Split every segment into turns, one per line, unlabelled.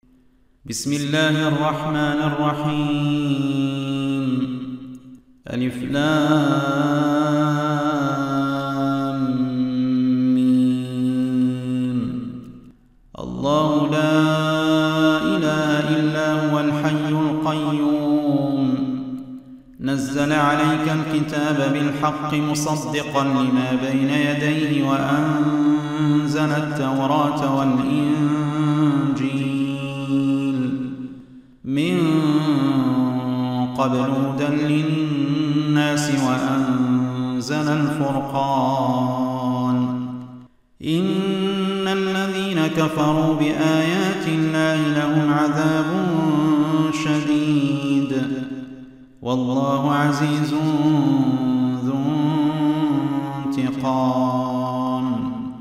بسم الله الرحمن الرحيم. ألف لام ميم. الله لا إله إلا هو الحي القيوم نزل عليك الكتاب بالحق مصدقا لما بين يديه وأنزل التوراة والإنجيل من قبل هدى للناس وأنزل الفرقان. إن الذين كفروا بآيات الله لهم عذاب شديد والله عزيز ذو انتقام.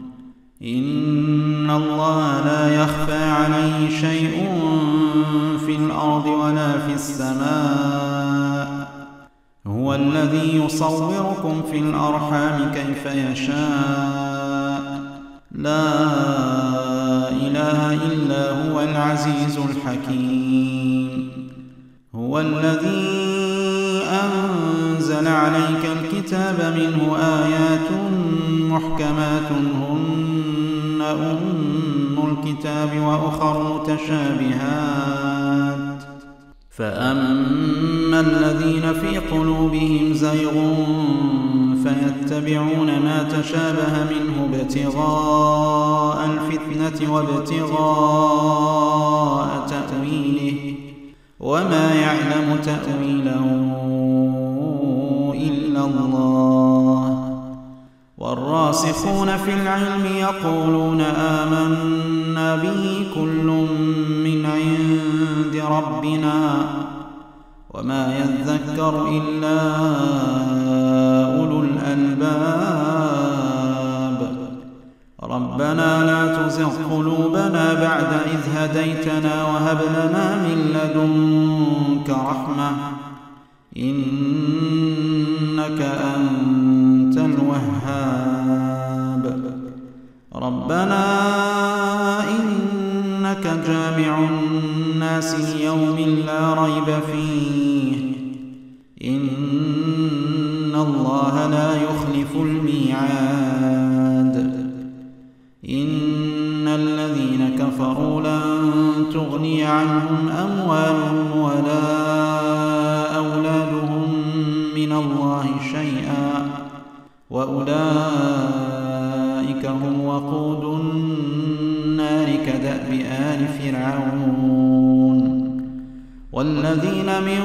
إن الله لا يخفى عليه شيء في الأرض ولا في السماء. هو الذي يصوركم في الأرحام كيف يشاء لا إله إلا هو العزيز الحكيم. هو الذي أنزل عليك الكتاب منه آيات محكمات هن أم الكتاب وأخر متشابهات فأما الذين في قلوبهم زيغ فيتبعون ما تشابه منه ابتغاء الفتنة وابتغاء تأويله وما يعلم تأويله إلا الله. والراسخون في العلم يقولون آمنا به كل من عند ربنا وما يذكر إلا أولو الألباب. ربنا لا تزغ قلوبنا بعد إذ هديتنا وهب لنا من لدنك رحمة إنك أنت الوهاب. ربنا إنك جامع الناس ليوم لا ريب فيه إن الله لا يخلف الميعاد. إن الذين كفروا لن تغني عنهم أموالهم ولا أولادهم من الله شيئا وأولئك هم وقود النار كدأب آل فرعون والذين من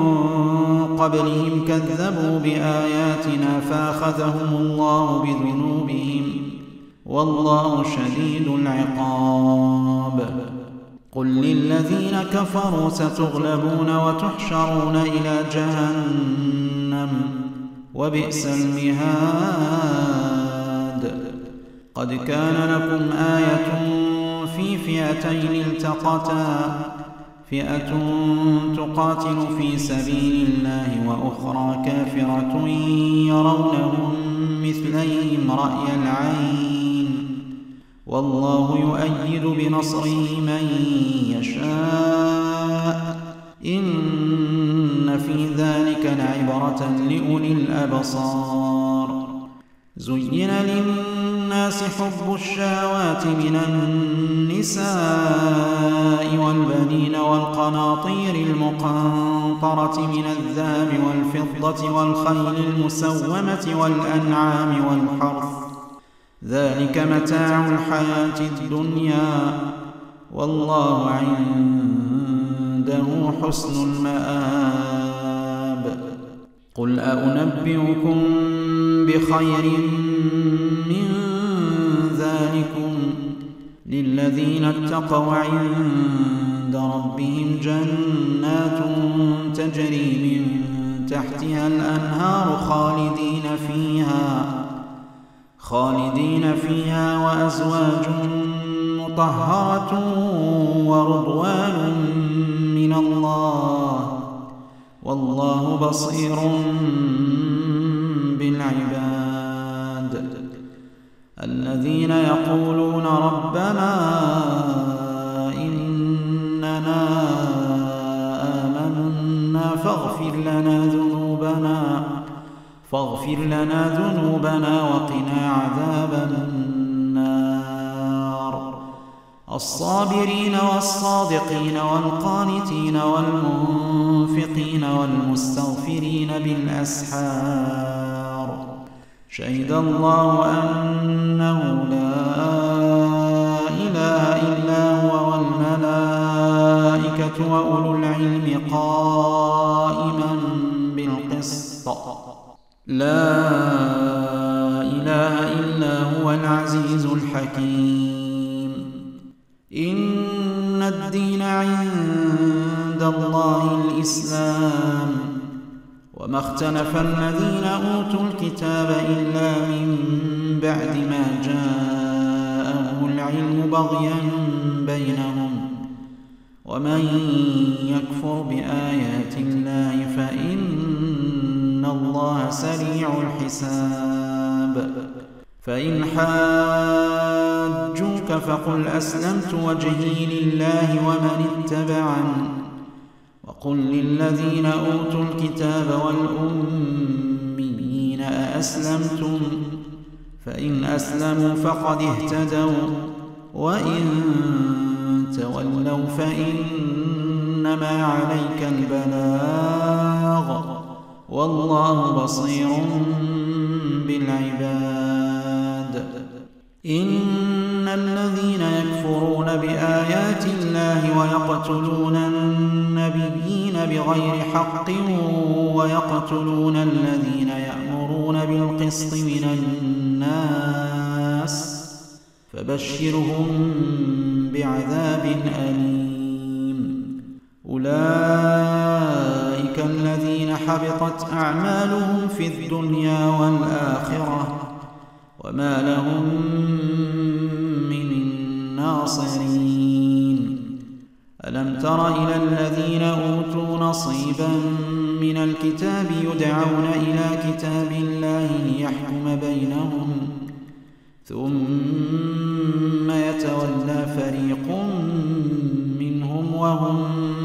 قبلهم كذبوا بآياتنا فأخذهم الله بذنوبهم والله شديد العقاب. قل للذين كفروا ستغلبون وتحشرون إلى جهنم وبئس المهاد. قد كان لكم آية في فئتين التقتا فئة تقاتل في سبيل الله وأخرى كافرة يرونهم مثليهم رأي العين والله يؤيد بنصره من يشاء إن في ذلك لعبرة لأولي الأبصار. زين للناس حب الشهوات من النساء والبنين والقناطير المقنطرة من الذهب والفضة والخيل المسومة والأنعام والحرث ذلك متاع الحياة الدنيا والله عنده حسن المآب. قل أنبئكم بخير من ذلكم للذين اتقوا عند ربهم جنات تجري من تحتها الأنهار خالدين فيها وأزواج مطهرة ورضوان من الله والله بصير بالعباد. الذين يقولون ربنا إن فاغفر لنا ذنوبنا وقنا عذاب النار. الصابرين والصادقين والقانتين والمنفقين والمستغفرين بالأسحار. شهد الله أنه لا إله إلا هو والملائكة وأولو العلم قائما بالقسط. لا إله إلا هو العزيز الحكيم. إن الدين عند الله الإسلام، وما اختلف الذين أوتوا الكتاب إلا من بعد ما جاءهم العلم بغيا بينهم، ومن يكفر بآيات الله فإن الله سريع الحساب. فإن حاجوك فقل أسلمت وجهي لله ومن اتبعني، وقل للذين أوتوا الكتاب والأميين أأسلمتم؟ فإن أسلموا فقد اهتدوا، وإن تولوا فإنما عليك البلاغ، والله بصير بالعباد. إن الذين يكفرون بآيات الله ويقتلون النبيين بغير حق ويقتلون الذين يأمرون بالقسط من الناس فبشرهم بعذاب أليم. أولئك الذين حبطت أعمالهم في الدنيا والآخرة وما لهم من ناصرين. ألم تر إلى الذين أوتوا نصيبا من الكتاب يدعون إلى كتاب الله ليحكم بينهم ثم يتولى فريق منهم وهم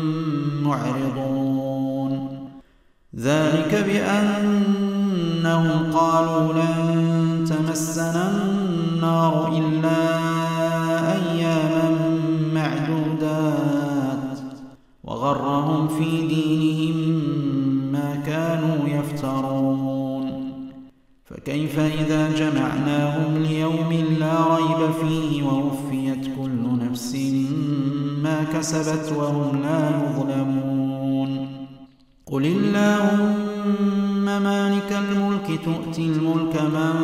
معرضون. ذلك بأنهم قالوا لن تمسنا النار إلا أياما معدودات، وغرهم في دينهم ما كانوا يفترون. فكيف إذا جمعناهم ليوم لا ريب فيه ووفيت كل نفس ما كسبت وهم لا يظلمون. قل اللهم مالك الملك تؤتي الملك من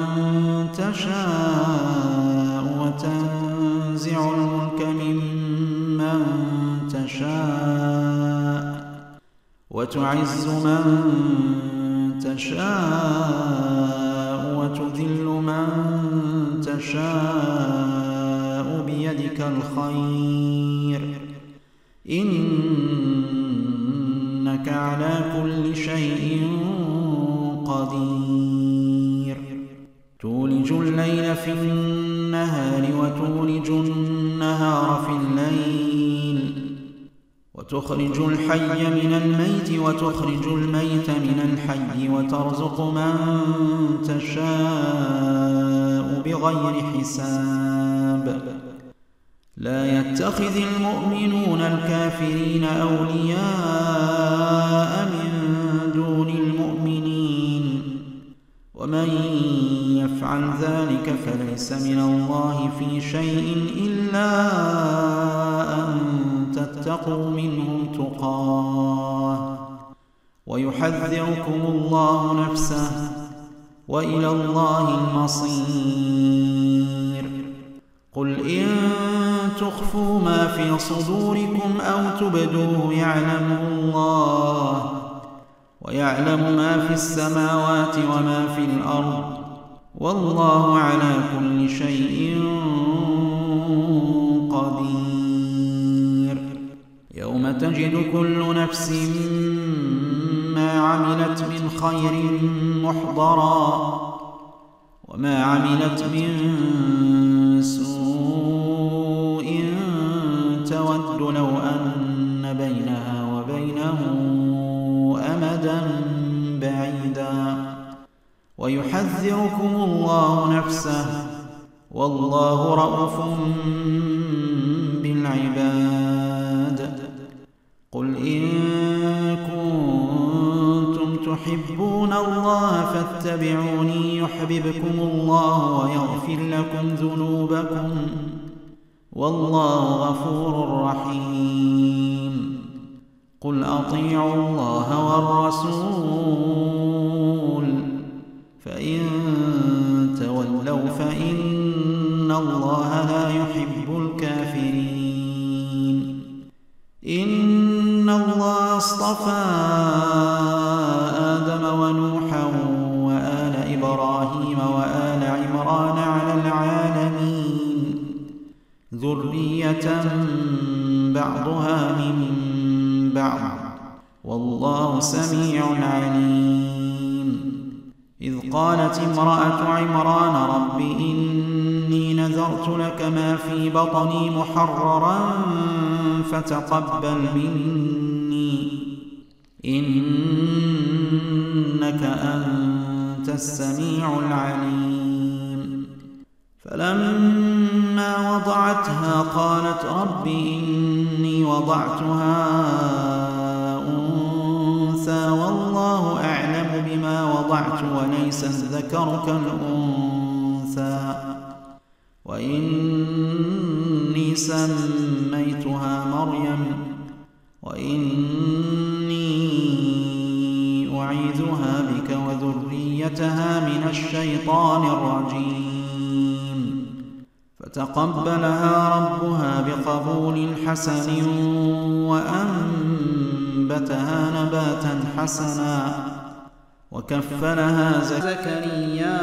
تشاء وتنزع الملك ممن تشاء وتعز من تشاء وتذل من تشاء بيدك الخير، إنك على كل شيء قدير. تولج الليل في النهار وتولج النهار في الليل، وتخرج الحي من الميت وتخرج الميت من الحي، وترزق من تشاء بغير حساب. لا يتخذ المؤمنون الكافرين أولياء من دون المؤمنين، ومن يفعل ذلك فليس من الله في شيء إلا أن تتقوا منهم تقاه، ويحذركم الله نفسه، وإلى الله المصير. قل إن تخفوا ما في صدوركم أو تبدوه يعلمه الله، ويعلم ما في السماوات وما في الأرض، والله على كل شيء قدير. يوم تجد كل نفس ما عملت من خير محضرا، وما عملت من سوء تود لو أن بينها وبينه أمدا يحذركم الله نفسه والله رءوف بالعباد. قل إن كنتم تحبون الله فاتبعوني يحببكم الله ويغفر لكم ذنوبكم والله غفور رحيم. قل أطيعوا الله والرسول فإن تولوا فإن الله لا يحب الكافرين. إن الله اصطفى آدم ونوحا وآل إبراهيم وآل عمران على العالمين ذرية بعضها من بعض والله سميع عليم. إذ قالت امرأة عمران رب إني نذرت لك ما في بطني محررا فتقبل مني إنك أنت السميع العليم. فلما وضعتها قالت رب إني وضعتها أنثى والله أعلم بما وضعت وليس الذكر كالأنثى وإني سميتها مريم وإني أعيذها بك وذريتها من الشيطان الرجيم. فتقبلها ربها بقبول حسن وأنبتها نباتا حسنا وكفلها زكريا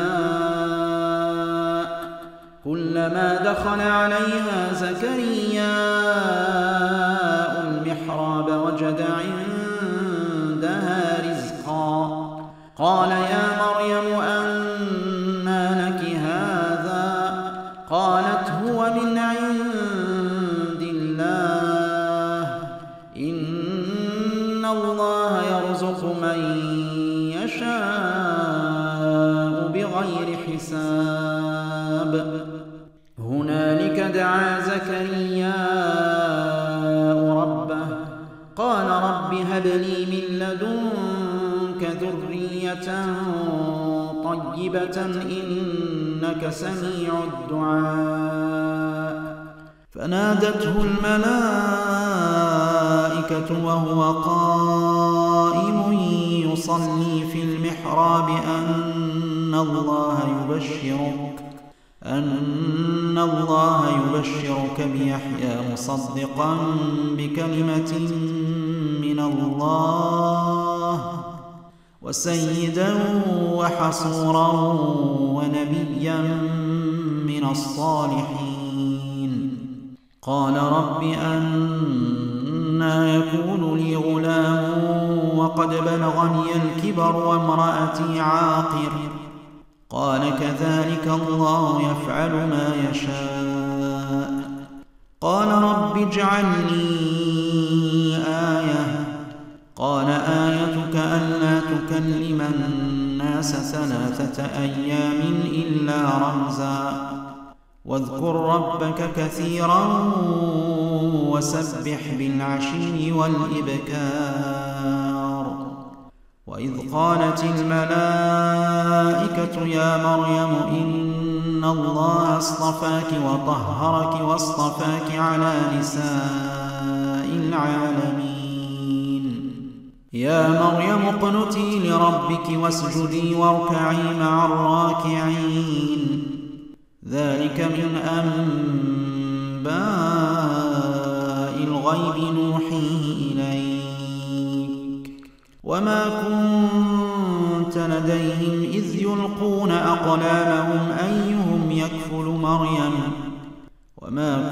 كلما دخل عليها زكرياء المحراب وجد عندها رزقا قال يا مريم أنى لك هذا قالت هو من عند الله إن الله يرزق من يشاء بغير حساب. هنالك دعا زكرياء ربه قال رب هب لي من لدنك ذرية طيبة إنك سميع الدعاء. فنادته الملائكة وهو قائم يصلي في المحراب أن الله يبشرك بيحيى مصدقا بكلمة من الله وسيدا وحصورا ونبيا من الصالحين. قال رب أنى يكون لي غلام وقد بلغني الكبر وامرأتي عاقر قال كذلك الله يفعل ما يشاء. قال رب اجعل لي آية قال آيتك ألا تكلم الناس 3 أيام إلا رمزا واذكر ربك كثيرا وسبح بالعشي والإبكار. وإذ قالت الملائكة يا مريم إن الله اصطفاك وطهرك واصطفاك على نساء العالمين. يا مريم اقنتي لربك واسجدي واركعي مع الراكعين. ذلك من أنباء الغيب نوحيه إليك وما كنت لديهم إذ يلقون أقلامهم أيهم يكفل مريم وما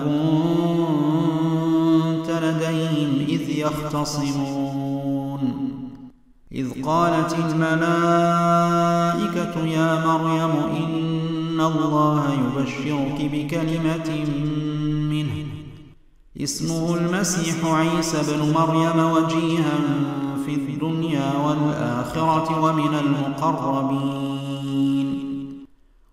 كنت لديهم إذ يختصمون. إذ قالت الملائكة يا مريم إن الله يبشرك بكلمة منه اسمه المسيح عيسى بن مريم وجيها في الدنيا والآخرة ومن المقربين.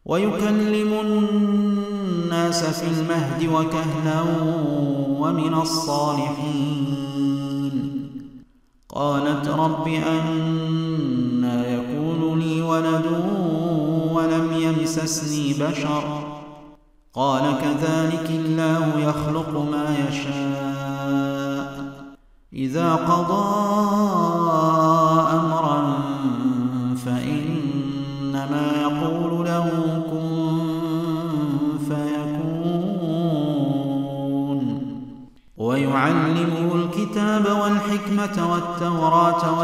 ويكلم الناس في المهد وكهلا ومن الصالحين. قالت رب أنى يكون لي ولد ولم يمسسني بشر قال كذلك الله يخلق ما يشاء إذا قضى أمرا فإنما يقول له كن فيكون. ويعلمه الكتاب والحكمة والتوراة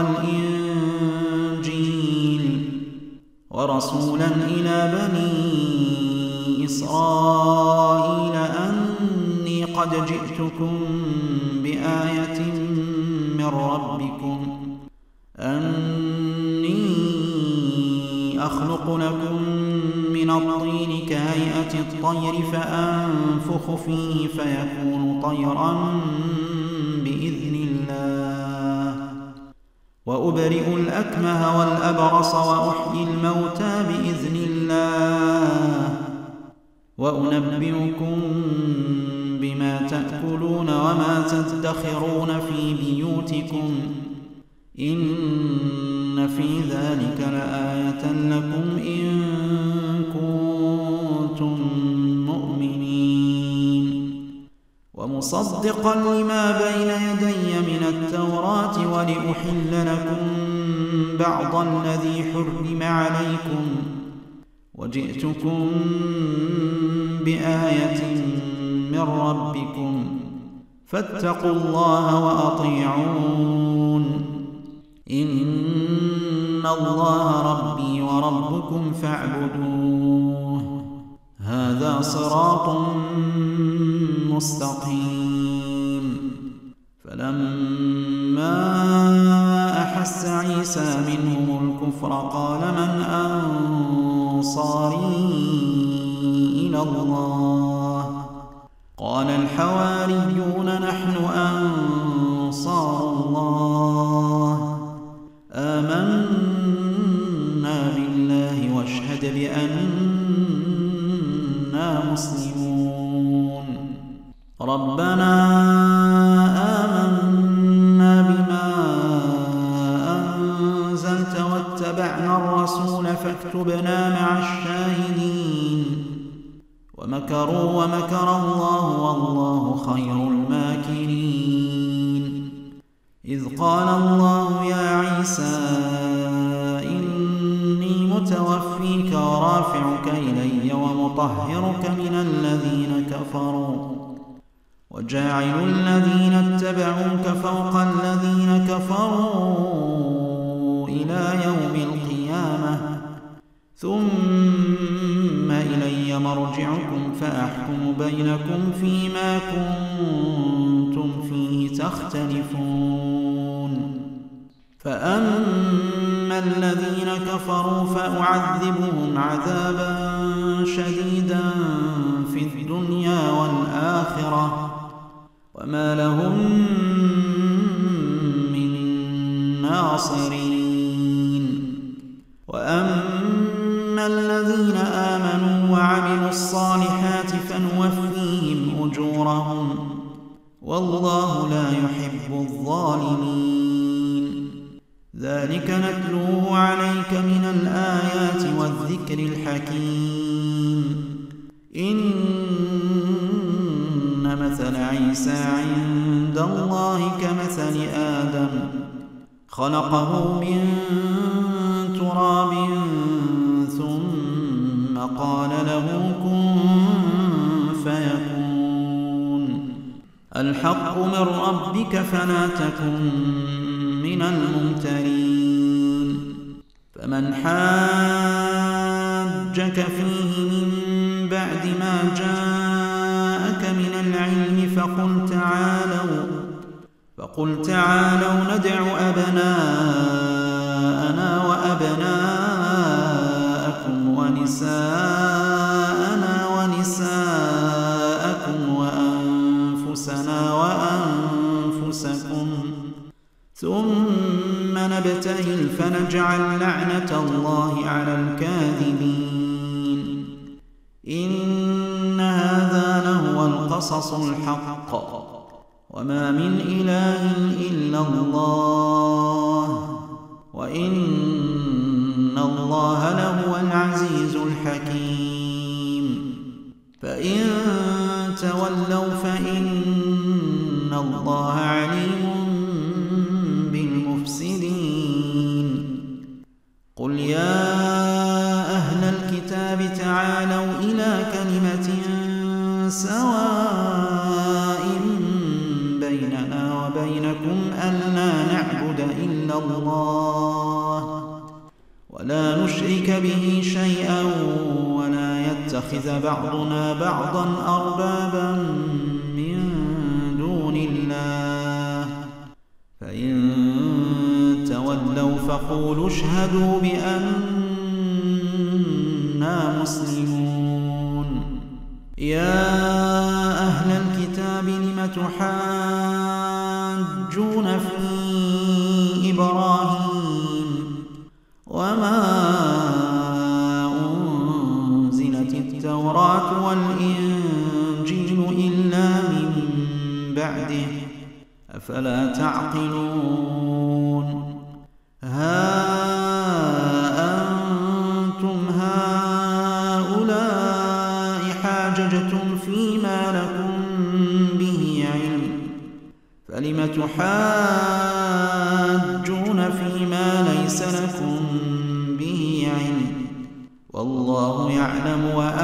والإنجيل ورسولا إلى بني إسرائيل أني قد جئتكم بآية من ربكم أني أخلق لكم من الطين كهيئة الطير فأنفخ فيه فيكون طيرا بإذن الله وأبرئ الأكمه والأبرص وأحيي الموتى بإذن الله وأنبئكم بما تأكلون وما تدخرون في بيوتكم إن في ذلك لآية لكم إن كنتم مؤمنين. ومصدقا لما بين يدي من التوراة ولأحل لكم بعض الذي حرم عليكم وجئتكم بآية من ربكم فاتقوا الله وأطيعون إن الله ربي وربكم فاعبدوه هذا صراط مستقيم. فلما أحس عيسى منهم الكفر قال من أنصاري إلى الله قال الحواريون نحن أنصار الله آمنا بالله واشهد بأننا مسلمون. ربنا آمنا بما أنزلت واتبعنا الرسول فاكتبنا مع الشاهدين. ومكروا ومكر الله والله خير الماكرين. إذ قال الله يا عيسى إني متوفيك ورافعك إلي ومطهرك من الذين كفروا وجاعل الذين اتبعوك فوق الذين كفروا إلى يوم القيامة ثم إلي مرجعكم فأحكم بينكم فيما كنتم فيه تختلفون. فأما الذين كفروا فأعذبهم عذابا شديدا في الدنيا والآخرة وما لهم من ناصرين. وأما الذين آمنوا وعملوا الصالحات فنوفيهم أجورهم والله لا يحب الظالمين. ذلك نتلوه عليك من الآيات والذكر الحكيم. إن مثل عيسى عند الله كمثل آدم خلقه من تراب ثم قال له كن فيكون. الحق من ربك فلا تكن من الممترين. فمن حاجك فيه من بعد ما جاءك من العلم فقل تعالوا ندع أبناءنا وأبناءكم ونساءنا ونساءكم وأنفسنا وأنفسكم ثم نبتهل فنجعل لعنة الله على الكاذبين. إن هذا لهو القصص الحق وما من إله إلا الله وإن الله لهو العزيز الحكيم فإن تولوا فإن الله عليم بالمفسدين قل يا أهل الكتاب تعالوا إلى كلمة سواء بيننا وبينكم ألا نعبد إلا الله ولا نشرك به شيئا ولا يتخذ بعضنا بعضا أربابا من دون الله فإن تولوا فقولوا اشهدوا بأننا مسلمون يا أهل الكتاب لم تحاجون في إبراهيم وما أنزلت التوراة والإنجيل إلا من بعده أفلا تعقلون ها أنتم هؤلاء حاججتم فيما لكم به علم فلم تحاجون فيما ليس لكم به علم والله يعلم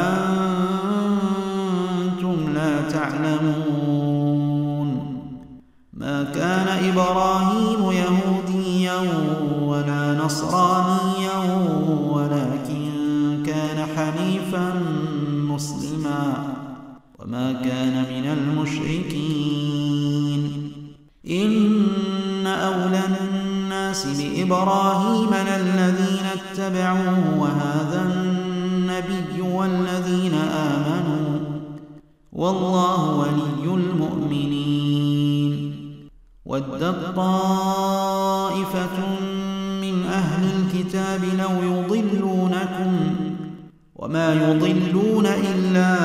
وأنتم لا تعلمون ما كان إبراهيم يهوديا ولا نصرانيا ولكن كان حنيفا مسلما وما كان من المشركين إن أولى الناس بإبراهيم للذين اتبعوه وهذا النبي والذين آمنوا والله ولي المؤمنين ودت طائفة من أهل الكتاب لو يضلونكم وما يضلون إلا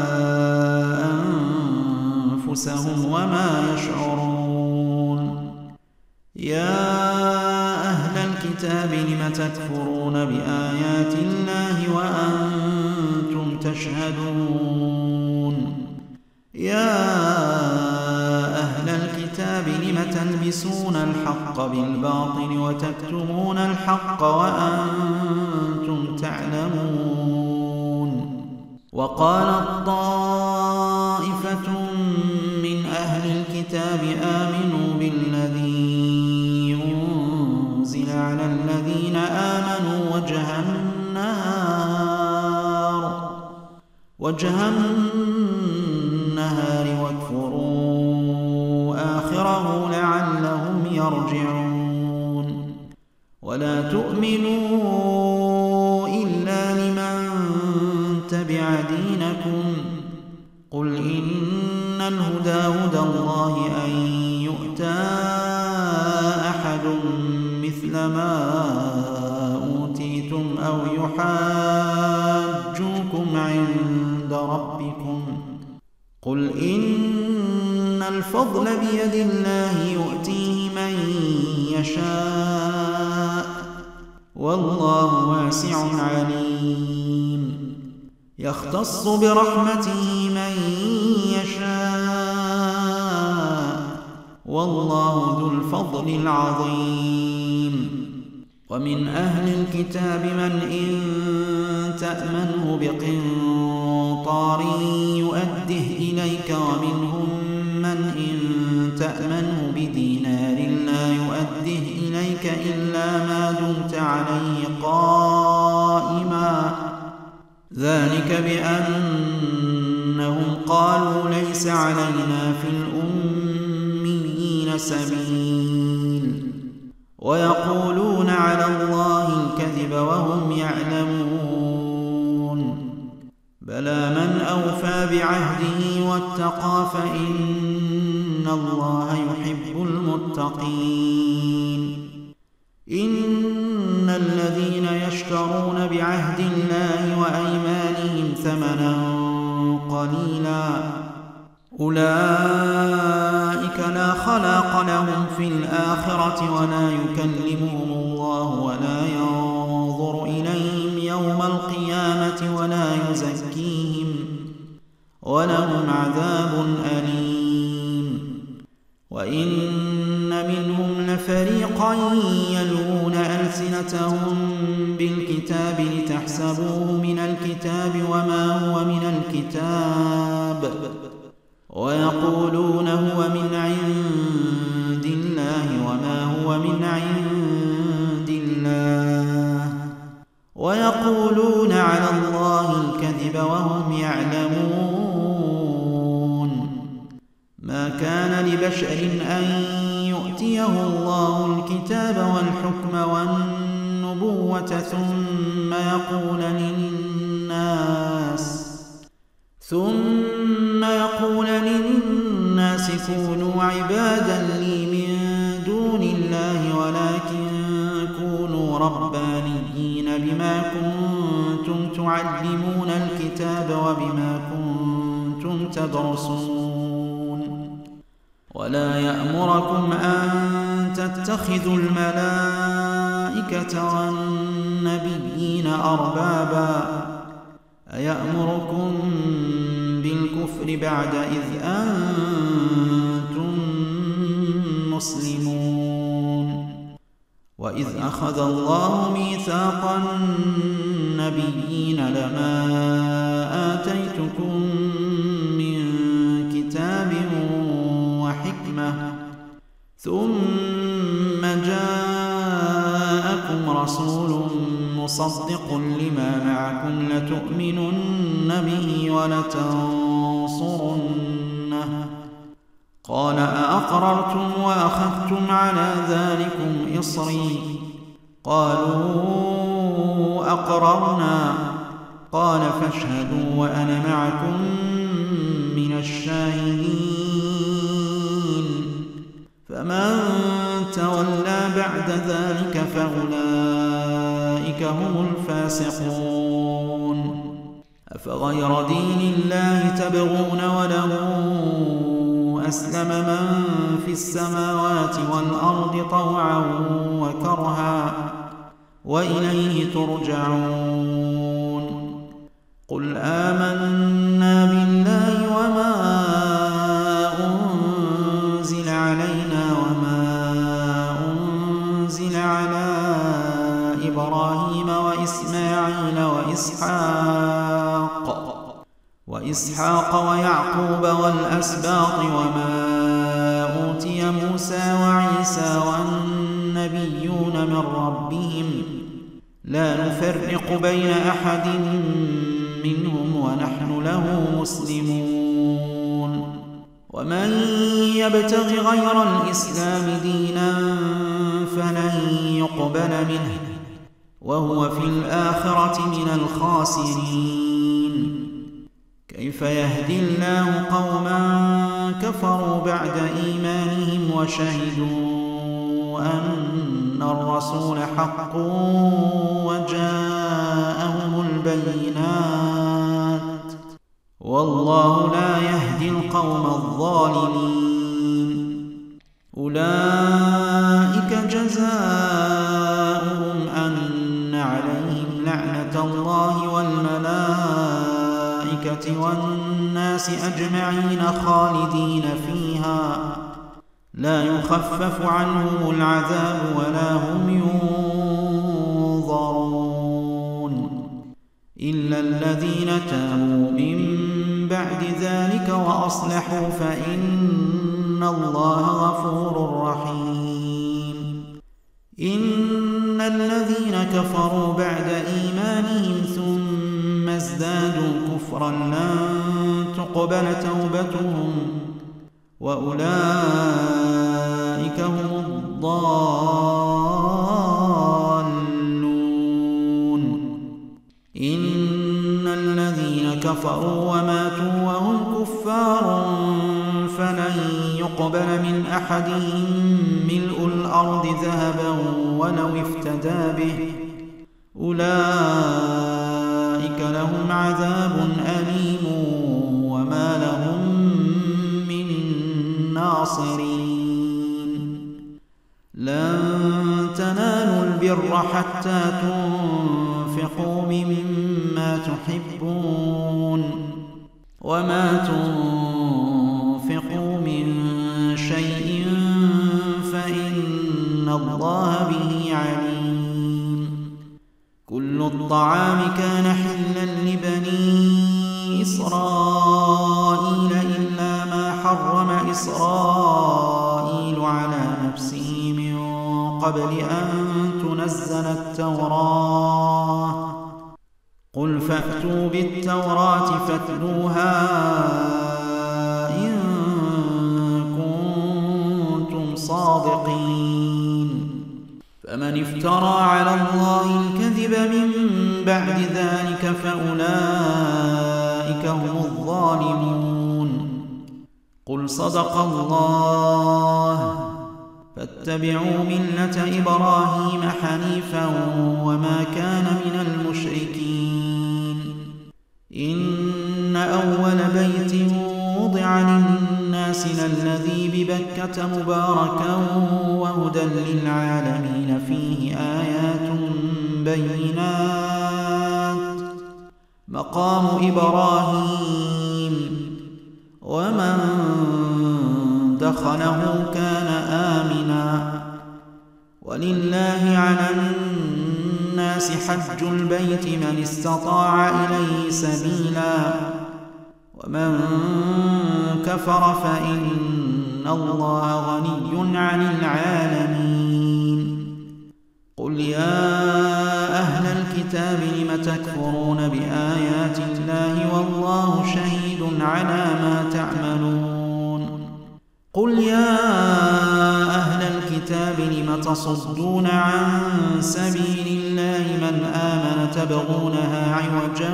أنفسهم وما يشعرون يا أهل الكتاب لم تكفرون بآيات الله وأنتم تشهدون يا أهل الكتاب لم تلبسون الحق بالباطل وتكتمون الحق وأنتم تعلمون وقالت طائفة من أهل الكتاب آمنوا بالذي أنزل على الذين آمنوا وجه النهار واكفروا آخره لعلهم يرجعون ولا تؤمنوا إلا لمن تبع دينكم قل إن الهدى هدى الله أن يؤتى أحد مثل ما أوتيتم أو يحاجوكم عند ربكم قل إن الفضل بيد الله يؤتيه من يشاء والله واسع عليم يختص برحمته من يشاء والله ذو الفضل العظيم ومن أهل الكتاب من إن تأمنه بقنطار يؤده إليك ومنهم من إن تأمنه بدينار لا يؤده إليك إلا ما دمت عليه قائما ذلك بأنهم قالوا ليس علينا في الأميين سبيل ويقولون على الله الكذب وهم يعلمون بلى من أوفى بعهده واتقى فإن الله يحب المتقين إن الذين يشترون بعهد الله وأيمانهم ثمنا قليلا أولئك لا خلاق لهم في الآخرة ولا يكلمهم الله ولا ينظر إليهم يوم القيامة ولا يزكيهم ولهم عذاب أليم وإن منهم لفريقا يلوون ألسنتهم بالكتاب لتحسبوه من الكتاب وما هو من الكتاب ويقولون هو من عند الله وما هو من عند الله ويقولون على الله الكذب وهم يعلمون ما كان لبشر أن يؤتيه الله الكتاب والحكم والنبوة ثم يقول للناس كونوا عبادا لي من دون الله ولكن كونوا ربانيين بما كنتم تعلمون الكتاب وبما كنتم تدرسون ولا يأمركم أن تتخذوا الملائكة والنبيين أربابا أيأمركم بالكفر بعد إذ أنتم مسلمون وإذ أخذ الله ميثاق النبيين لما آتيتكم من كتاب وحكمة ثم جاءكم رسول مصدق لما معكم لتؤمنن به ولتنصرنه قال أأقررتم وأخذتم على ذلكم إصري قالوا أقررنا قال فاشهدوا وأنا معكم من الشاهدين فمن تولى بعد ذلك فأولئك هم الفاسقون أفغير دين الله تبغون وله أسلم من في السماوات والأرض طوعا وكرها وإليه ترجعون قل آمنا بالله وما أنزل علينا وما أنزل على إبراهيم وإسماعيل وإسحاق ويعقوب والأسباط وما أوتي موسى وعيسى والنبيون من ربهم لا نفرق بين أحد منهم ونحن له مسلمون ومن يبتغ غير الإسلام دينا فلن يقبل منه وهو في الآخرة من الخاسرين كيف يهدي الله قوما كفروا بعد إيمانهم وشهدوا أن الرسول حق وجاءهم البينات والله لا يهدي القوم الظالمين أولئك جزاؤهم أن عليهم لعنة الله والملائكة والناس أجمعين خالدين فيها لا يخفف عنهم العذاب ولا هم ينظرون إلا الذين تابوا من بعد ذلك وأصلحوا فإن الله غفور رحيم إن الذين كفروا بعد إيمانهم ثم ازدادوا كفرا لن تقبل توبتهم وأولئك هم الضالون إن الذين كفروا وماتوا وهم كفار فلن يقبل من أحدهم ملء الأرض ذهبا ولو افتدى به أولئك لهم عذاب أليم وما لهم من ناصرين. لن تنالوا البر حتى تنفقوا مما تحبون وما تنفقوا من شيء فإن الله به عليم. كل الطعام كان حلا لبني إسرائيل إلا ما حرم إسرائيل على نفسه من قبل أن تنزل التوراة. قل فأتوا بالتوراة فاتلوها إن كنتم صادقين. فمن افترى على الله الكذب من بعد ذلك فأولئك هم الظالمون. قل صدق الله فاتبعوا ملة إبراهيم حنيفا وما كان من المشركين. إن أول بيت وضع للناس للذي ببكة مباركا وهدى للعالمين فيه آيات بينات مقام إبراهيم ومن دخله كان آمنا. ولله على الناس حج البيت من استطاع إليه سبيلا ومن كفر فإن الله غني عن العالمين. قل يا أهل الكتاب لم تكفرون بآيات الله والله شهيد على ما تعملون. قل يا أهل الكتاب لم تصدون عن سبيل الله من آمن تبغونها عوجا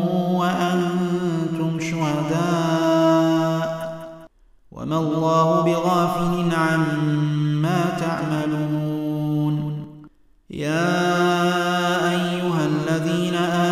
وأنتم شهداء وما الله بغافل عما تعملون. يا أيها الذين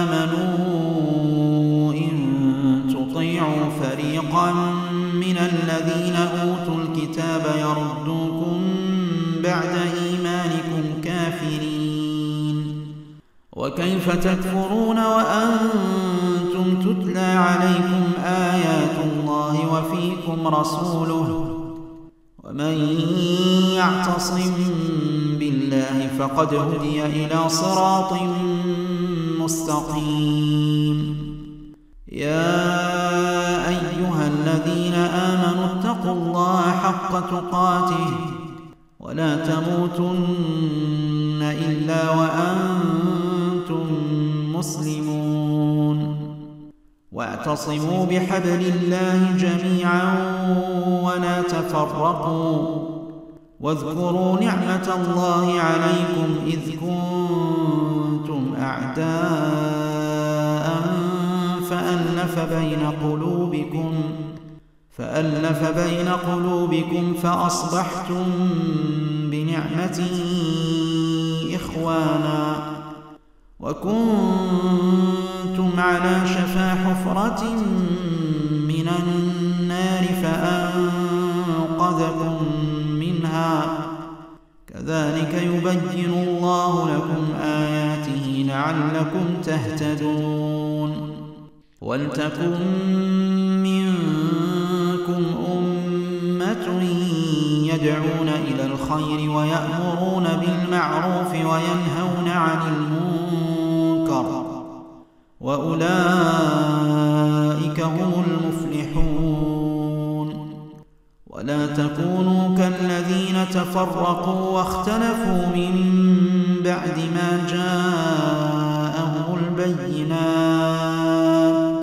آمنوا إن تطيعوا فريقا من الذين أوتوا الكتاب يردوكم بعد إيمانكم كافرين. وكيف تكفرون وأنتم تتلى عليكم آيات الله وفيكم رسوله ومن يعتصم بالله فقد هدي إلى صراط مستقيم. يا أيها الذين آمنوا اتقوا الله حق تقاته ولا تموتن إلا وأنتم مسلمون. واعتصموا بحبل الله جميعا ولا تفرقوا واذكروا نعمة الله عليكم إذ كنتم أعداء فألف بين قلوبكم فأصبحتم بنعمته إخوانا وكنتم على شفا حفرة من النار فأنقذكم منها. كذلك يبين الله لكم آياته لعلكم تهتدون. ولتكن منكم أمة يدعون إلى الخير ويأمرون بالمعروف وينهون عن المنكر وأولئك هم المفلحون. ولا تكونوا كالذين تفرقوا واختلفوا من بعد ما جاءهم البينات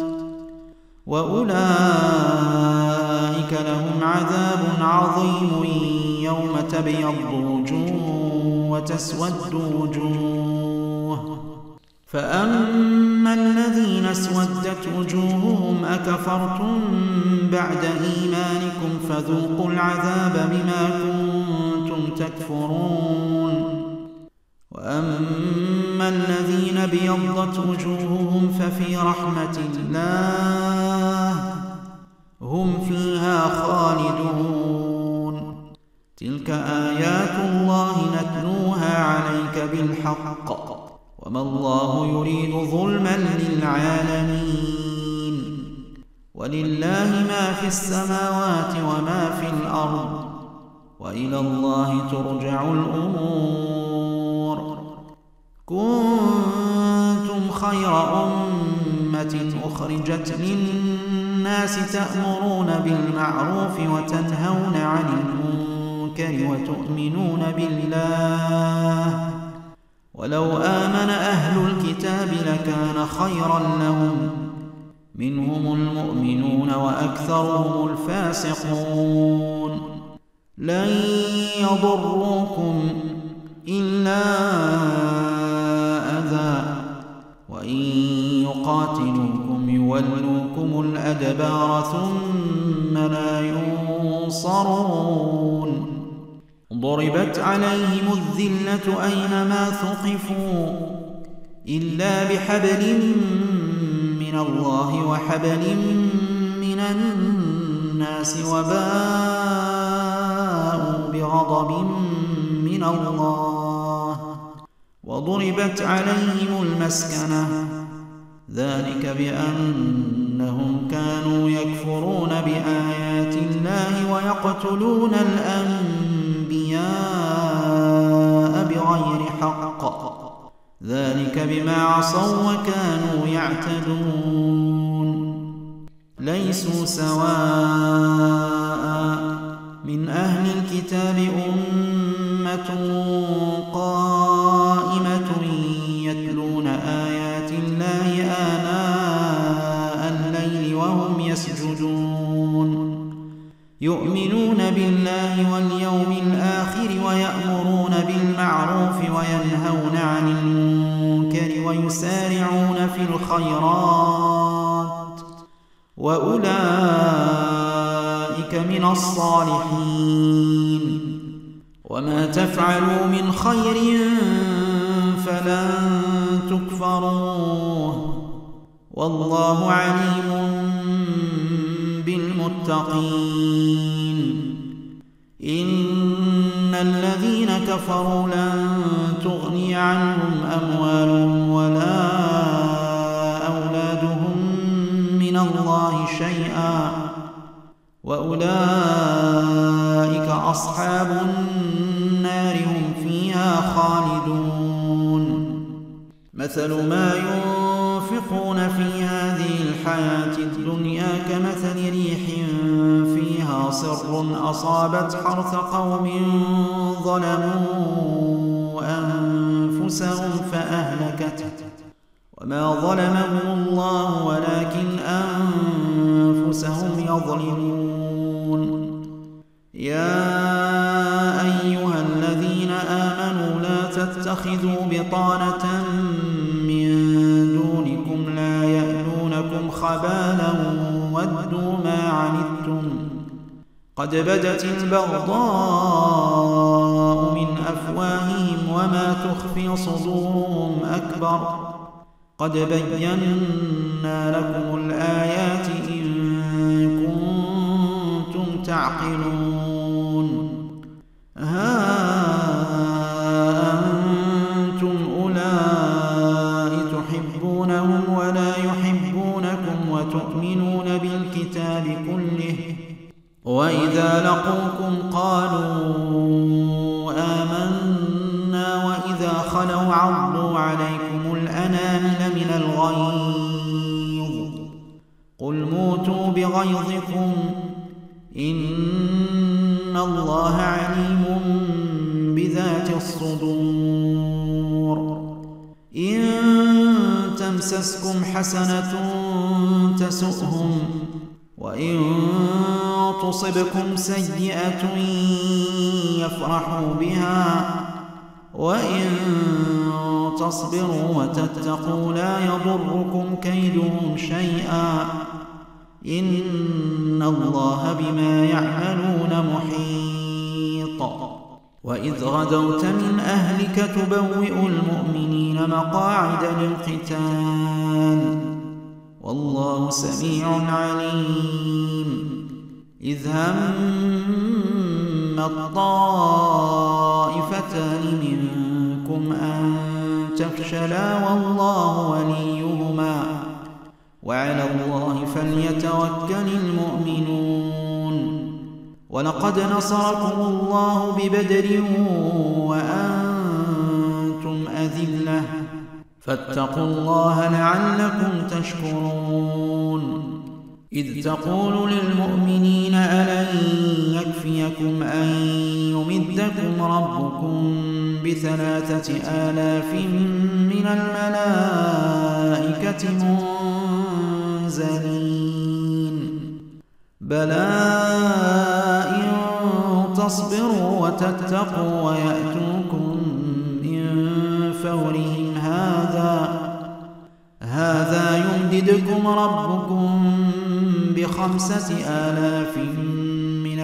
وأولئك لهم عذاب عظيم يوم تبيض وجوه وتسود وجوه. فأما الذين اسودت وجوههم أكفرتم بعد إيمانكم فذوقوا العذاب بما كنتم تكفرون. وأما فأما الذين ابيضت وجوههم ففي رحمة الله هم فيها خالدون. تلك آيات الله نتلوها عليك بالحق وما الله يريد ظلما للعالمين. ولله ما في السماوات وما في الأرض وإلى الله ترجع الأمور. كنتم خير أمة أخرجت للناس تأمرون بالمعروف وتنهون عن المنكر وتؤمنون بالله ولو آمن أهل الكتاب لكان خيرا لهم منهم المؤمنون وأكثرهم الفاسقون. لن يضروكم إلا أذى وإن يقاتلوكم يولوكم الأدبار ثم لا ينصرون. ضربت عليهم الذلة أينما ثقفوا إلا بحبل من الله وحبل من الناس وباءوا بغضب من الله وضربت عليهم المسكنة ذلك بأنهم كانوا يكفرون بآيات الله ويقتلون الأنبياء بغير حق ذلك بما عصوا وكانوا يعتدون. ليسوا سواء من أهل الكتاب أمة قائمة يتلون آيات الله آناء الليل وهم يسجدون يؤمنون بالله واليوم الآخر ويأمرون بالمعروف وينهون عن المنكر ويسارعون في الخيرات وأولئك من الصالحين. وما تفعلوا من خير فلن تكفروه والله عليم بالمتقين. إن الذين كفروا لن تغني عنهم أموالهم ولا أولادهم من الله شيئا وأولئك أصحاب النار هم فيها خالدون. مثل ما ينفقون في هذه الحياة الدنيا كمثل ريح فيها صر أصابت حرث قوم ظلموا أنفسهم فأهلكته وما ظلمهم الله ولكن أنفسهم يظلمون. يا أيها الذين آمنوا لا تتخذوا بطانة من دونكم لا يألونكم خبالا ودوا ما عنتم قد بدت البغضاء من أفواههم وما تخفي صدورهم أكبر قد بينا لكم الآيات إن كنتم تعقلون. ها أنتم أولئك تحبونهم ولا يحبونكم وتؤمنون بالكتاب كله وإذا لقوكم قالوا آمنا وإذا خلوا عضوا عليكم الأنامل من الغيظ قل موتوا بغيظكم إن الله عليم بذات الصدور. إن تمسسكم حسنة تسؤهم وإن تصبكم سيئة يفرحوا بها وإن تصبروا وتتقوا لا يضركم كيدهم شيئا إن الله بما يعملون محيط. وإذ غدوت من أهلك تبوئ المؤمنين مقاعد للقتال والله سميع عليم إذ هم الطائفتان منكم أن تفشلا والله وليهما وعلى الله فليتوكل المؤمنون ولقد نصركم الله ببدر وأنتم أذلة فاتقوا الله لعلكم تشكرون إذ تقول للمؤمنين ألن يكفيكم أن يمدكم ربكم ب3,000 من الملائكة منزلين بلى إن تصبروا وتتقوا ويأتوكم من فورهم هذا يمددكم ربكم ب5,000 من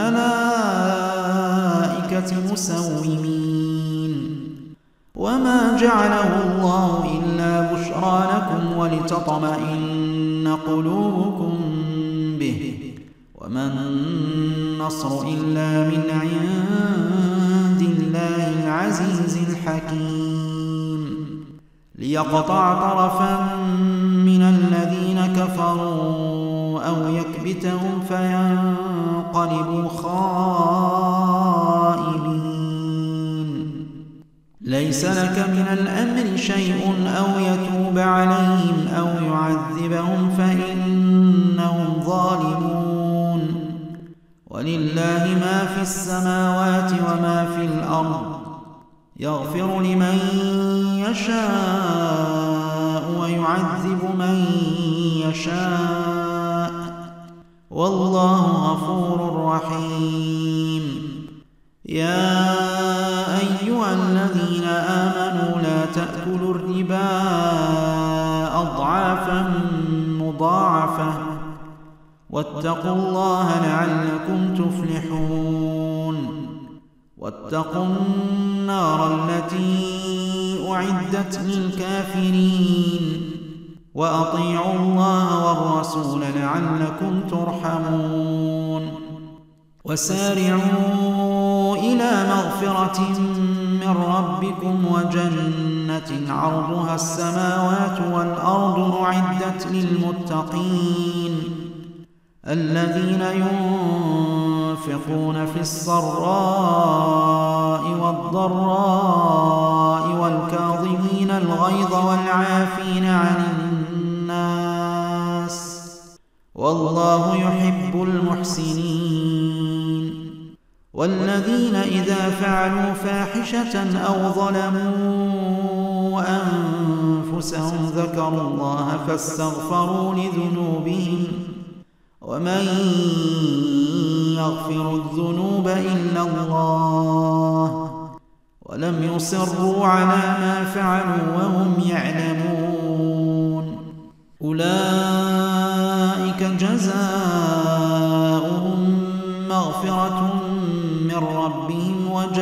الملائكة مسومين وما جعله الله إلا بشرى لكم ولتطمئن قلوبكم به وما النصر إلا من عند الله العزيز الحكيم ليقطع طرفا من الذين كفروا أو يكبتهم فينقلبوا خائبين ليس لك من الأمر شيء أو يتوب عليهم أو يعذبهم فإنهم ظالمون ولله ما في السماوات وما في الأرض يغفر لمن يشاء ويعذب من يشاء والله غفور رحيم يا أيها الذين آمنوا لا تأكلوا الربا أضعافا مضاعفة واتقوا الله لعلكم تفلحون واتقوا النار التي أعدت للكافرين وأطيعوا الله والرسول لعلكم ترحمون وسارعوا إلى مغفرة من ربكم وجنة عرضها السماوات والأرض أعدت للمتقين الذين ينفقون في السراء والضراء والكاظمين الغيظ والعافين عن الناس والله يحب المحسنين والذين إذا فعلوا فاحشة أو ظلموا أنفسهم ذكروا الله فاستغفروا لذنوبهم ومن يغفر الذنوب إلا الله ولم يصروا على ما فعلوا وهم يعلمون أولئك جزاؤهم مغفرة من ربهم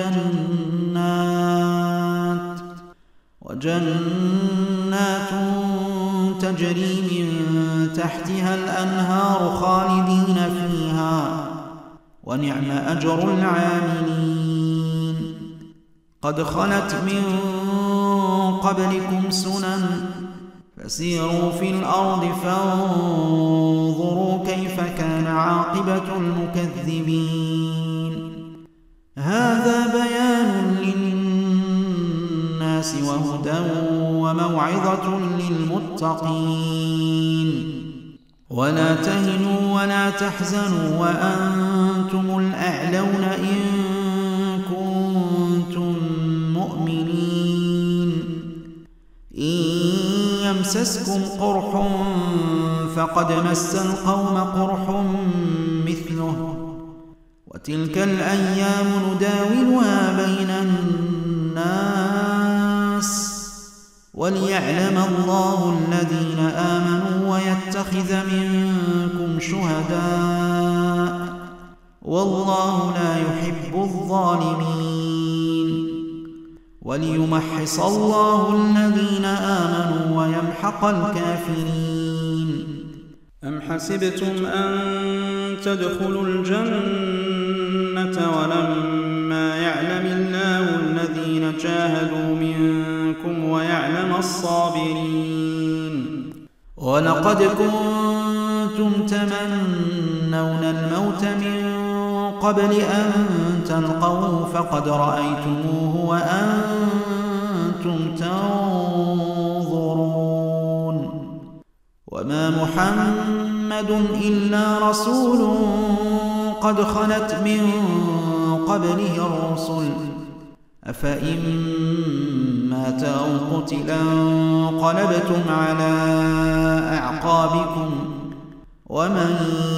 وجنات تجري من تحتها الأنهار خالدين فيها ونعم أجر العاملين قد خلت من قبلكم سنن فسيروا في الأرض فانظروا كيف كان عاقبة المكذبين هذا بيان للناس وهدى وموعظة للمتقين ولا تهنوا ولا تحزنوا وأنتم الأعلون إن كنتم مؤمنين إن يمسسكم قرح فقد مس القوم قرح مثله وتلك الأيام نداولها بين الناس وليعلم الله الذين آمنوا ويتخذ منكم شهداء والله لا يحب الظالمين وليمحص الله الذين آمنوا ويمحق الكافرين.
أم حسبتم أن تدخلوا الجنة ولما يعلم الله الذين جاهدوا منكم ويعلم الصابرين؟
ولقد كنتم تمنون الموت من قبل أن تلقوه فقد رأيتموه وأنتم تنظرون. وما محمد إلا رسول قد خلت من قبله الرسل أفإن مات أو قتل انقلبتم على أعقابكم ومن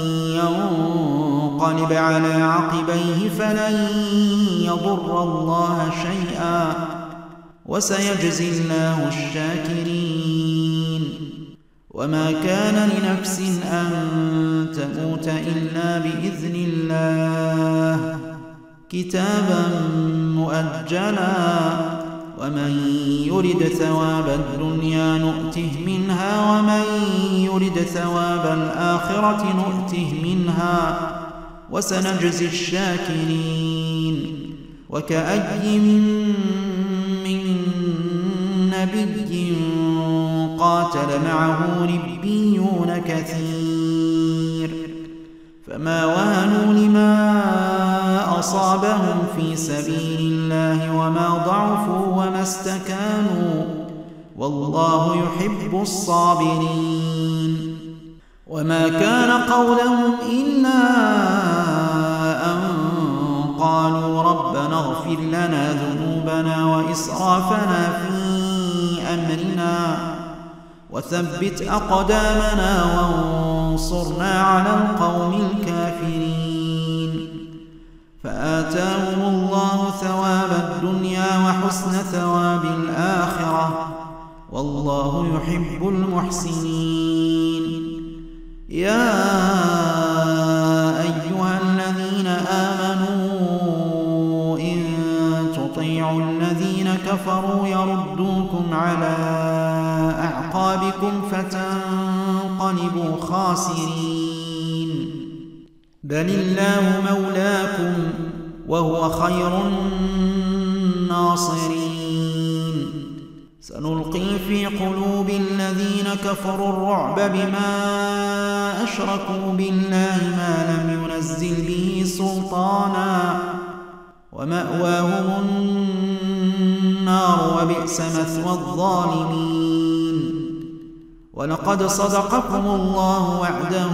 ينقلب على عقبيه فلن يضر الله شيئا وسيجزي الله الشاكرين. وما كان لنفس أن تموت إلا بإذن الله كتابا مؤجلا ومن يرد ثواب الدنيا نؤته منها ومن يرد ثواب الآخرة نؤته منها وسنجزي الشاكرين. وكأي من نبي قاتل معه ربيون كثير فما وهنوا لما أصابهم في سبيل الله وما ضعفوا وما استكانوا والله يحب الصابرين. وما كان قولهم إلا أن قالوا ربنا اغفر لنا ذنوبنا وإسرافنا في أمرنا وثبت أقدامنا وانصرنا على القوم الكافرين. فآتاهم الله ثواب الدنيا وحسن ثواب الآخرة والله يحب المحسنين. يا أيها الذين آمنوا إن تطيعوا الذين كفروا يردوكم على أعقابكم فتنقلبوا خاسرين. بل الله مولاكم وهو خير الناصرين. سنلقي في قلوب الذين كفروا الرعب بما أشركوا بالله ما لم ينزل به سلطانا ومأواهم النار وبئس مثوى الظالمين. ولقد صدقكم الله وعده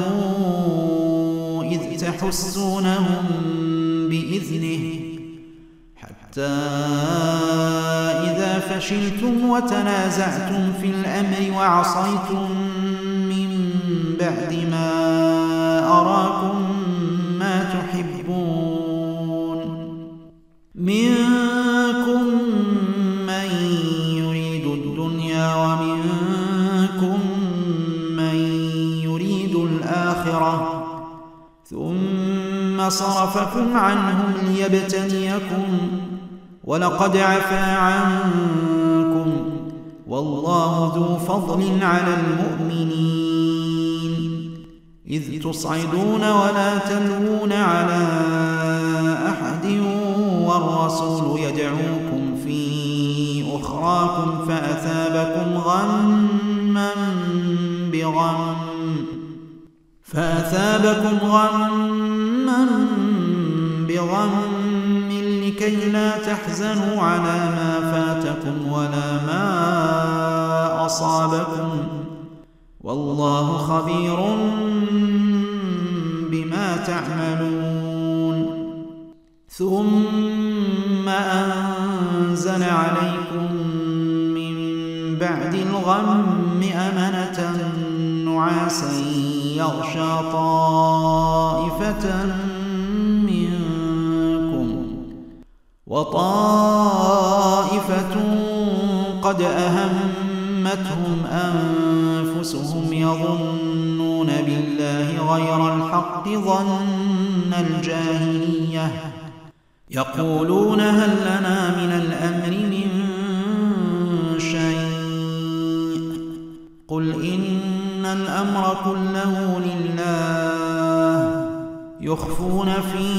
إذ تحسونهم بإذنه حتى إذا فشلتم وتنازعتم في الأمر وعصيتم من بعد ما أراكم ما تحبون منكم من يريد الدنيا ومنكم من يريد الآخرة ثم صرفكم عنهم ليبتليكم ولقد عفا عنكم والله ذو فضل على المؤمنين. إذ تصعدون ولا تلوون على أحد والرسول يدعوكم في أخراكم فأثابكم غما بغم لكي لا تحزنوا على ما فاتكم ولا ما أصابكم والله خبير بما تعملون. ثم أنزل عليكم من بعد الغم أمنة نعاسا يغشى طائفة منكم وطائفة قد أهمتهم أنفسهم يظنون بالله غير الحق ظن الجاهلية يقولون هل لنا من الأمر من الأمر كله لله يخفون في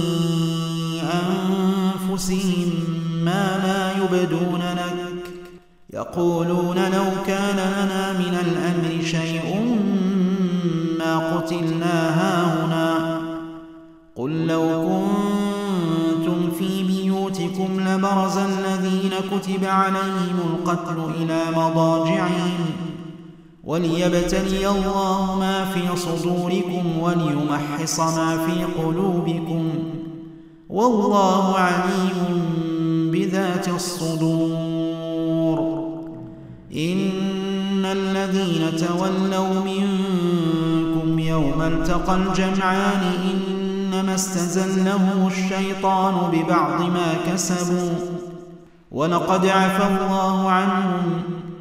أنفسهم ما لا يبدون لك يقولون لو كان لنا من الأمر شيء ما قتلنا هاهنا قل لو كنتم في بيوتكم لبرز الذين كتب عليهم القتل إلى مضاجعهم وليبتلي الله ما في صدوركم وليمحص ما في قلوبكم والله عليم بذات الصدور إن الذين تولوا منكم يوم التقى الجمعان إنما استزلهم الشيطان ببعض ما كسبوا ولقد عفى الله عنهم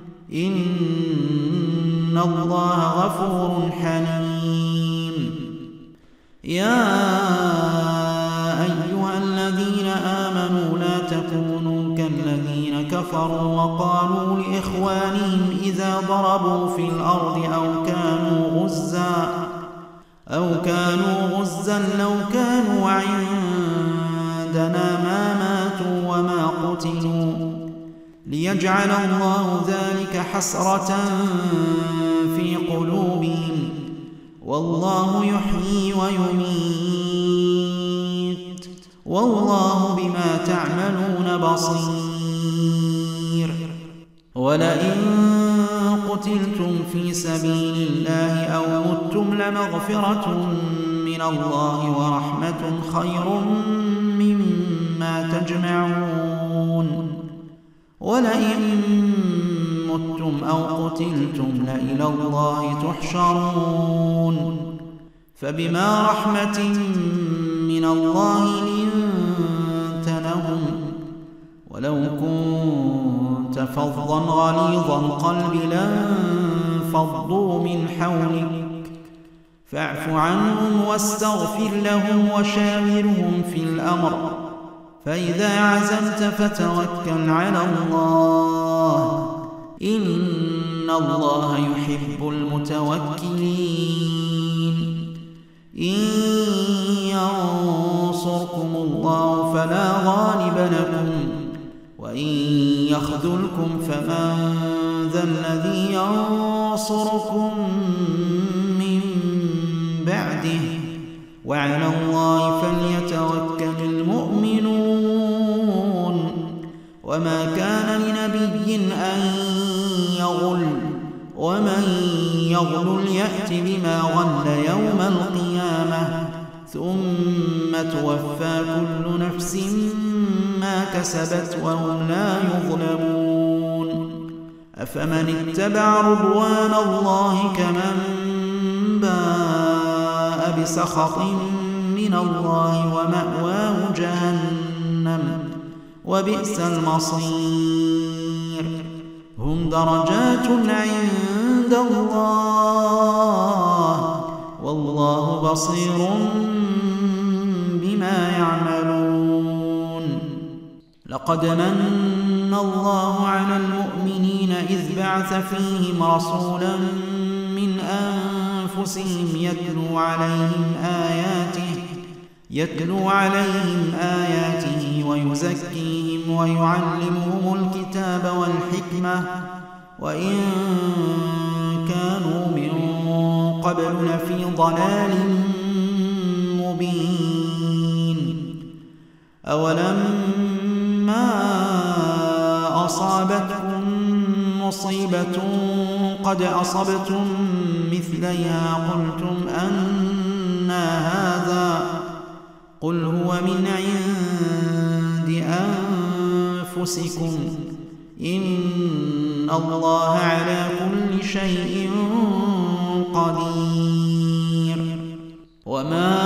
إن الله غفور حليم يا أيها الذين آمنوا لا تكونوا كالذين كفروا وقالوا لإخوانهم إذا ضربوا في الأرض أو كانوا غزا لو كانوا عندنا ما ماتوا وما قتلوا ليجعل الله ذلك حسرة في قلوبهم والله يحيي ويميت والله بما تعملون بصير ولئن قتلتم في سبيل الله أو متم لمغفرة من الله ورحمة خير مما تجمعون ولئن متم أو قتلتم لإلى الله تحشرون فبما رحمة من الله لنت لهم ولو كنت فظا غليظ القلب لانفضوا من حولك فاعف عنهم واستغفر لهم وشاورهم في الأمر فإذا عزمت فتوكل على الله إن الله يحب المتوكلين إن ينصركم الله فلا غالب لكم وإن يخذلكم فمن ذا الذي ينصركم من بعده وعلى الله فليتوكل المؤمنون وما كان لنبي أن يغل ومن يغل يأت بما غل يوم القيامة ثم توفى كل نفس ما كسبت وهم لا يظلمون أفمن اتبع رضوان الله كمن باء بسخط من الله ومأواه جهنم وبئس المصير هم درجات عند الله والله بصير بما يعملون لقد من الله على المؤمنين إذ بعث فيهم رسولا من أنفسهم يتلو عليهم آياته ويزكيهم ويعلمهم الكتاب والحكمة وإن كانوا من قبل لفي ضلال مبين أولما أصابتكم مصيبة قد أصبتم مثليها قلتم أنى هذا قل هو من عند أنفسكم إن الله على كل شيء قدير وما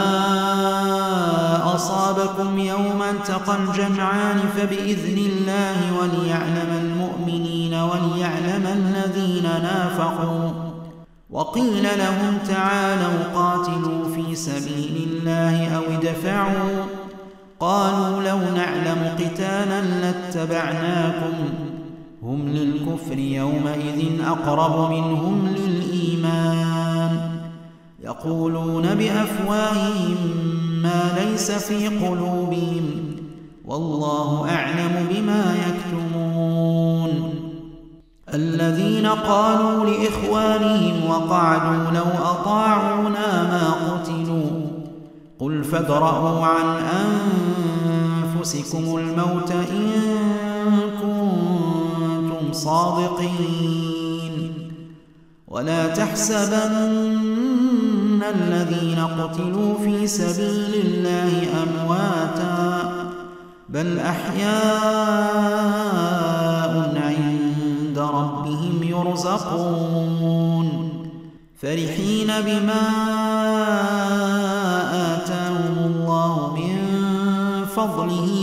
أصابكم يوم التقى الجمعان فبإذن الله وليعلم المؤمنين وليعلم الذين نافقوا وقيل لهم تعالوا قاتلوا في سبيل الله أو ادفعوا قالوا لو نعلم قتالا لاتبعناكم هم للكفر يومئذ أقرب منهم للإيمان يقولون بأفواههم ما ليس في قلوبهم والله أعلم بما يكتمون. الذين قالوا لإخوانهم وقعدوا لو أطاعونا ما قتلوا قل فادرءوا عن أنفسكم الموت إن كنتم صادقين. ولا تحسبن الذين قتلوا في سبيل الله أمواتا بل أحياء عند ربهم يرزقون فرحين بما آتاهم الله من فضله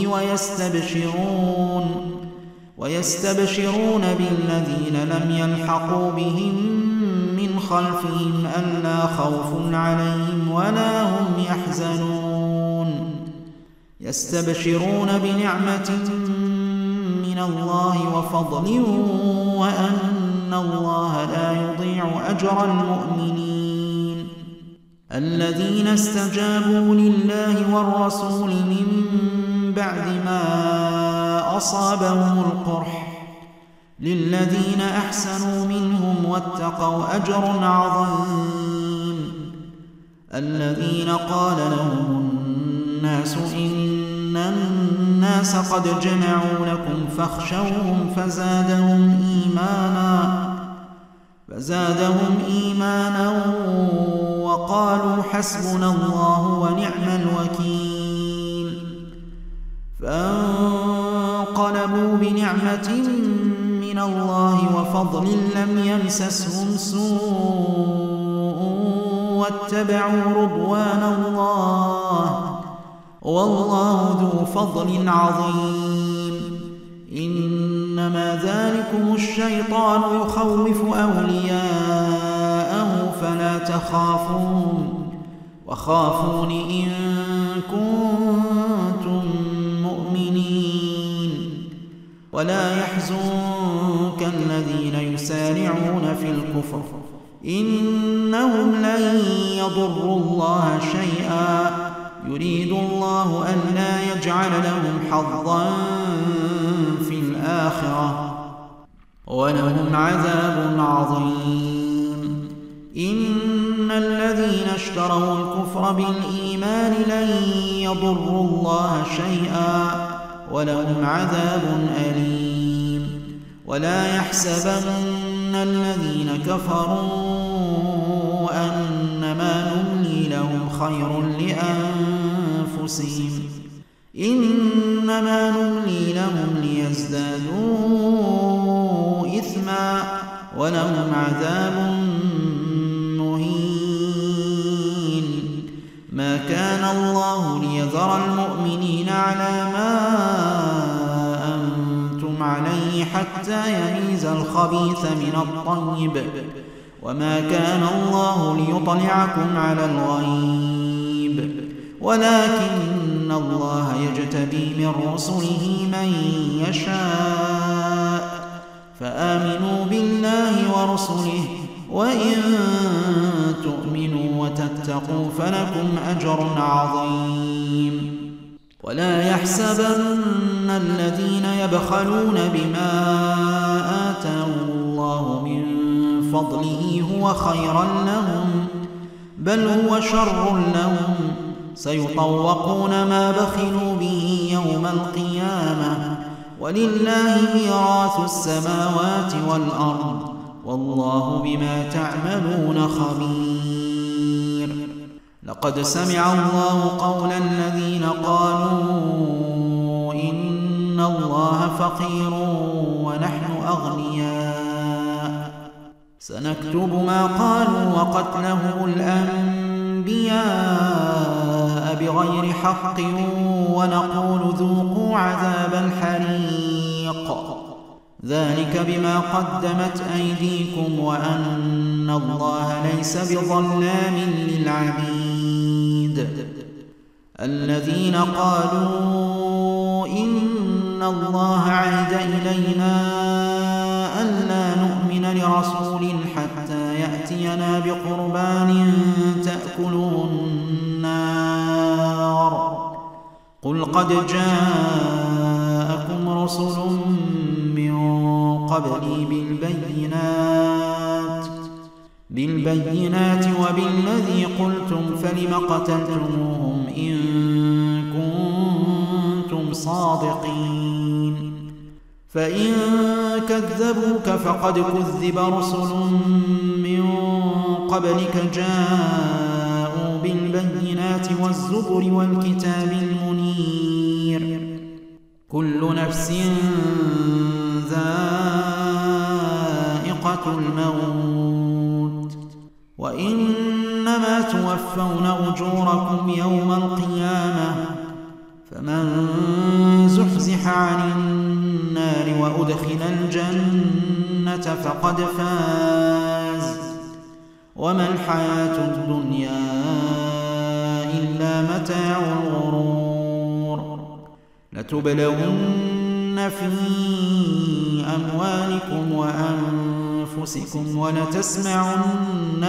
ويستبشرون بالذين لم يلحقوا بهم من خلفهم ألا خوف عليهم ولا هم يحزنون. يستبشرون بنعمة من الله وفضل وأن الله لا يضيع أجر المؤمنين. الذين استجابوا لله والرسول من بعد ما أصابهم القرح للذين أحسنوا منهم واتقوا أجر عظيم. الذين قال لهم الناس إن الناس قد جمعوا لكم فاخشوهم فزادهم إيمانا وقالوا حسبنا الله ونعم الوكيل. فانقلبوا بنعمة من الله وفضل لم يمسسهم سوء واتبعوا رضوان الله والله ذو فضل عظيم. إنما ذلكم الشيطان يخوف أولياءه فلا تخافون وخافون إن كنتم مؤمنين. ولا يحزنك الذين يسارعون في الكفر إنهم لن يضروا الله شيئا يريد الله ألا يجعل لهم حظا في الآخرة ولهم عذاب عظيم. إن الذين اشتروا الكفر بالإيمان لن يضروا الله شيئا ولهم عذاب أليم. ولا يحسبن الذين كفروا أنما نملي لهم خير لأنفسهم إنما نملي لهم ليزدادوا إثما ولهم عذاب مهين. ما كان الله ليذر المؤمنين على ما أنتم عليه حتى يميز الخبيث من الطيب وما كان الله ليطلعكم على الغيب ولكن الله يجتبي من رسله من يشاء. فآمنوا بالله ورسله وإن تؤمنوا وتتقوا فلكم أجر عظيم. ولا يحسبن الذين يبخلون بما آتاهم الله من فضله هو خيرا لهم بل هو شر لهم سيطوقون ما بخلوا به يوم القيامة ولله ميراث السماوات والأرض والله بما تعملون خبير. لقد سمع الله قول الذين قالوا إن الله فقير ونحن أغنياء سنكتب ما قالوا وقتلهم الأنبياء بغير حق ونقول ذوقوا عذاب الحريق ذلك بما قدمت أيديكم وأن الله ليس بظلام للعبيد. الذين قالوا إن الله عهد إلينا ألا نؤمن لرسول حتى يأتينا بقربان تأكله النار قل قد جاءكم رسل من قبلي بالبينات وبالذي قلتم فلم قتلتموهم إن كنتم صادقين فإن كذبوك فقد كذب رسل من قبلك جاءوا بالبينات والزبر والكتاب المنير كل نفس ذائقة الموت وإنما توفون أجوركم يوم القيامة فمن زحزح عن النار وأدخل الجنة فقد فاز وما الحياة الدنيا إلا متاع الغرور لتبلون في أموالكم وأنفسكم ولتسمعن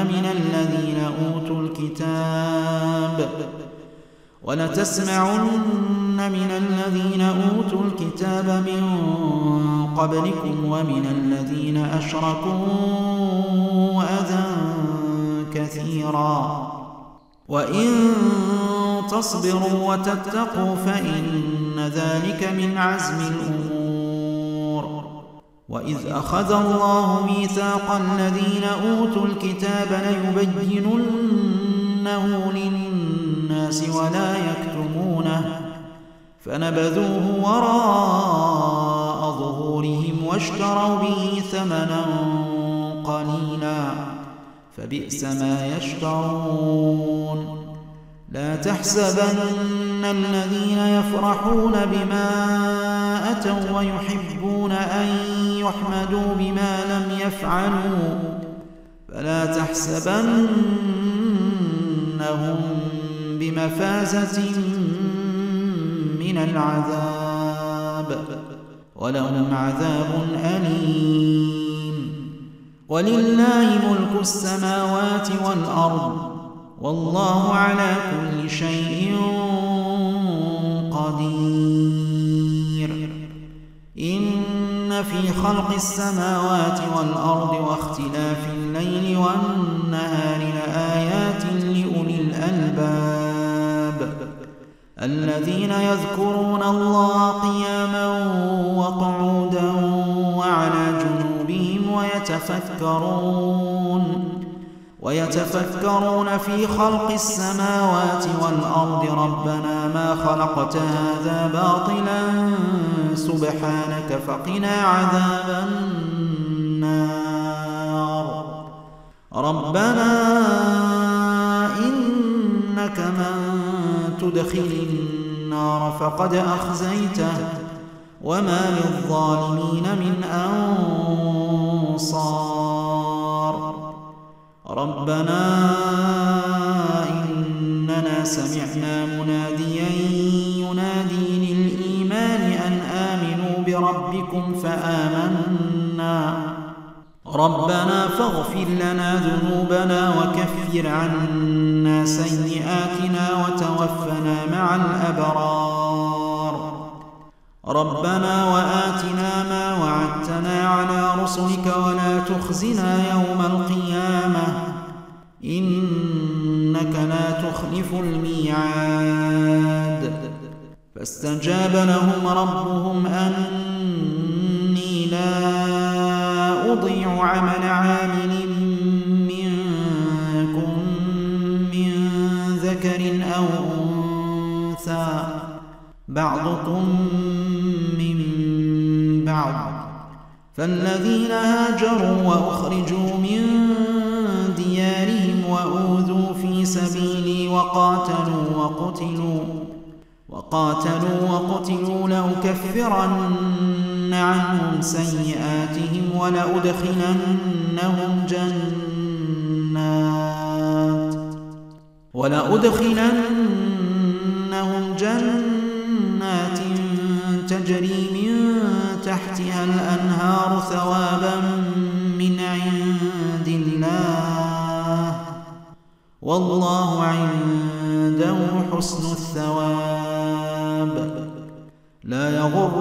من الذين أوتوا الكتاب من قبلكم ومن الذين أشركوا أذى كثيرا وإن تصبروا وتتقوا فإن ذلك من عزم الأمور وإذ أخذ الله ميثاق الذين أوتوا الكتاب ليبيننه للناس ولا يكتمونه فنبذوه وراء ظهورهم واشتروا به ثمنا قليلا فبئس ما يشترون لا تحسبن الذين يفرحون بما أتوا ويحبون أن يحمدوا بما لم يفعلوا فلا تحسبنهم بمفازة من العذاب ولهم عذاب أليم ولله ملك السماوات والأرض والله على كل شيء قدير إن في خلق السماوات والأرض واختلاف الليل والنهار لآيات لأولي الألباب الذين يذكرون الله قياما وقعودا وعلى جنوبهم ويتفكرون في خلق السماوات والأرض ربنا ما خلقت هذا باطلا سبحانك فقنا عذاب النار ربنا إنك من تدخل النار فقد أخزيته وما للظالمين من أنصار ربنا إننا سمعنا مناديا ينادي للإيمان أن آمنوا بربكم فآمنا ربنا فاغفر لنا ذنوبنا وكفر عنا سيئاتنا وتوفنا مع الأبرار ربنا وآتنا ما وعدتنا على رسلك ولا تخزنا يوم القيامة إنك لا تخلف الميعاد فاستجاب لهم ربهم أني لا أضيع عمل عامل منكم من ذكر أو أنثى بعضكم من بعض فالذين هاجروا وأخرجوا من ديارهم وأوذوا في سبيلي وقاتلوا وقتلوا لأكفرن عنهم سيئاتهم ولأدخلنهم جنات تجري من تحتها الأنهار ثوابا من عند الله والله عنده حسن الثواب. لا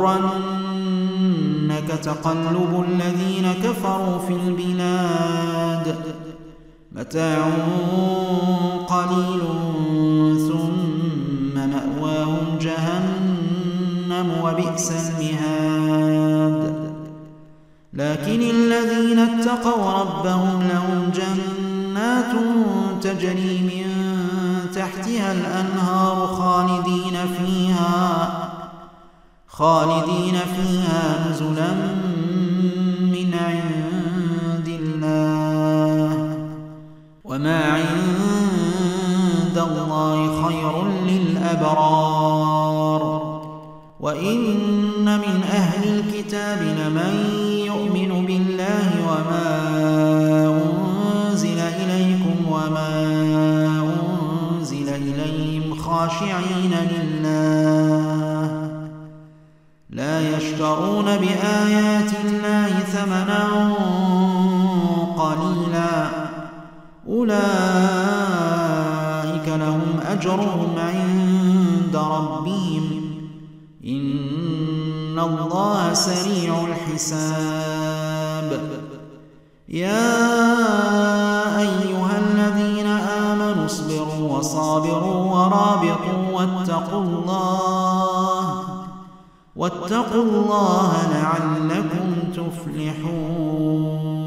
يغرنك تقلب الذين كفروا في البلاد، متاع قليل ثم مأواهم جهنم وبئس المهاد. لكن الذين اتقوا ربهم لهم جنات تجري من تحتها الأنهار خالدين فيها نزلا من عند الله، وما عند الله خير للأبرار. وإن من أهل الكتاب لمن يؤمن بالله وما أنزل إليكم وما أنزل إليهم خاشعين لله لا يشترون بآيات الله ثمنا قليلا، أولئك لهم أجرهم عند ربهم إن الله سريع الحساب. يا أيها الذين آمنوا اصبروا وصابروا ورابطوا واتقوا الله لعلكم تفلحون.